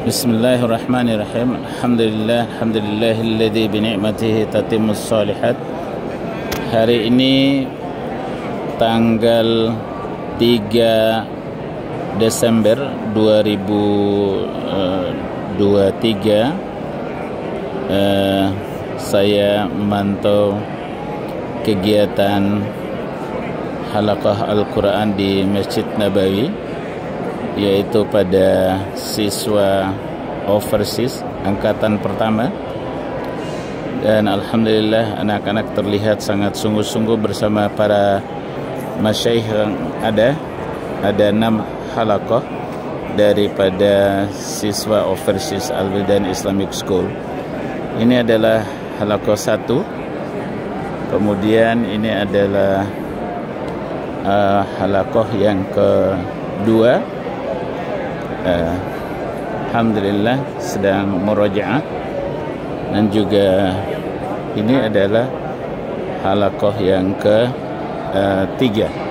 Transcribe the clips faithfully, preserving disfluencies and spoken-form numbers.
Bismillahirrahmanirrahim. Alhamdulillah, alhamdulillahilladzi bi ni'matihi tatimmus shalihat. Hari ini tanggal tiga Desember dua ribu dua puluh tiga, eh, saya memantau kegiatan halaqah Al-Quran di Masjid Nabawi, yaitu pada siswa overseas angkatan pertama. Dan alhamdulillah anak-anak terlihat sangat sungguh-sungguh bersama para masyayikh yang ada. Ada enam halaqah daripada siswa overseas Al-Wildan Islamic School. Ini adalah halaqah satu. Kemudian ini adalah uh, halaqah yang kedua. Uh, Alhamdulillah sedang murajaah, dan juga ini adalah halaqah yang ketiga. Uh,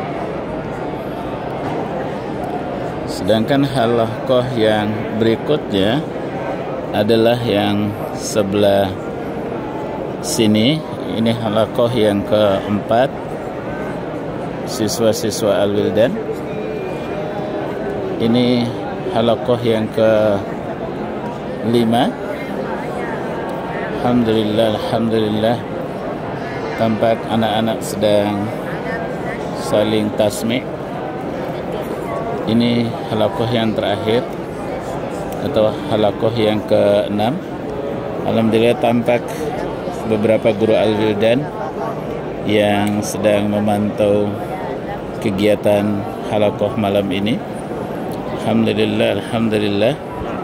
Sedangkan halaqah yang berikutnya adalah yang sebelah sini. Ini halaqah yang keempat, siswa-siswa Al-Wildan. Ini halaqah yang kelima. Alhamdulillah, alhamdulillah, tampak anak-anak sedang saling tasmi'. Ini halaqah yang terakhir atau halaqah yang keenam. Alhamdulillah tampak beberapa guru Al-Wildan yang sedang memantau kegiatan halaqah malam ini. Alhamdulillah, alhamdulillah.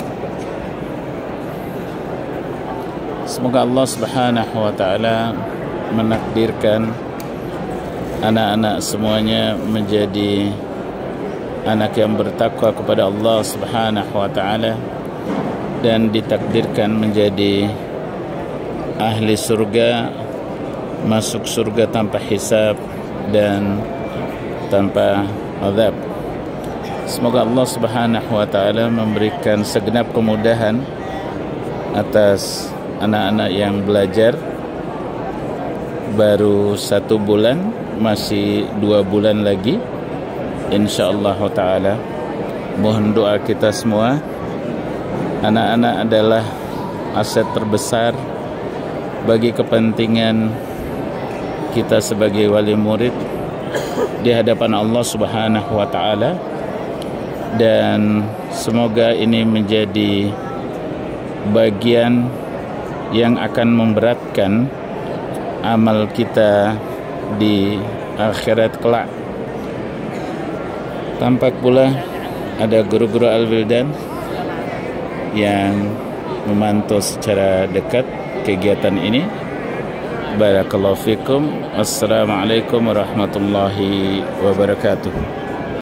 Semoga Allah Subhanahu wa taala menakdirkan anak-anak semuanya menjadi anak yang bertakwa kepada Allah Subhanahu wa taala dan ditakdirkan menjadi ahli surga, masuk surga tanpa hisab dan tanpa azab. Semoga Allah Subhanahu wa taala memberikan segenap kemudahan atas anak-anak yang belajar baru satu bulan, masih dua bulan lagi insyaallah taala. Mohon doa kita semua. Anak-anak adalah aset terbesar bagi kepentingan kita sebagai wali murid di hadapan Allah Subhanahu wa taala, dan semoga ini menjadi bagian yang akan memberatkan amal kita di akhirat kelak. Tampak pula ada guru-guru Al-Wildan yang memantau secara dekat kegiatan ini. Barakallahu fikum. Assalamualaikum warahmatullahi wabarakatuh.